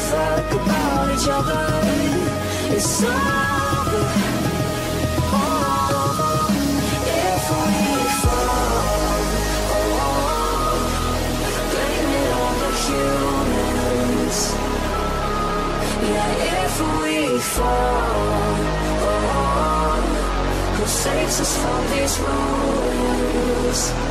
fuck about each other. It's over. Oh, if we fall, blame it on the humans. Yeah, if we fall, who saves us from these ruins?